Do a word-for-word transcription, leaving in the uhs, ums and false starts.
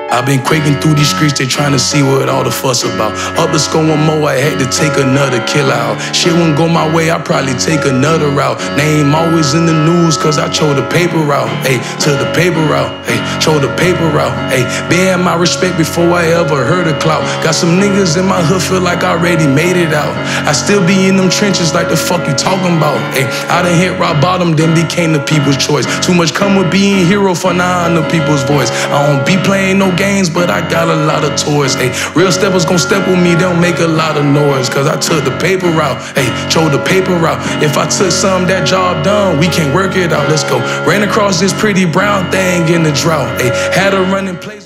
I've been quaking through these streets, they trying to see what all the fuss about. Up to score one more, I had to take another kill out. Shit wouldn't go my way, I probably take another route. Name always in the news, cause I chose the paper route. Ayy, to the paper route, ayy, chose the paper route. Ayy, being my respect before I ever heard a clout. Got some niggas in my hood, feel like I already made it out. I still be in them trenches like the fuck you talking about. Ayy, I done hit rock bottom, then became the people's choice. Too much come with being hero for now I know people's voice. I don't be playing no games, but I got a lot of toys. Ay, real steppers gon' step with me, don't make a lot of noise. Cause I took the paper route, ay, chose the paper route. If I took some, that job done, we can work it out, let's go. Ran across this pretty brown thing in the drought, ay, had a running play.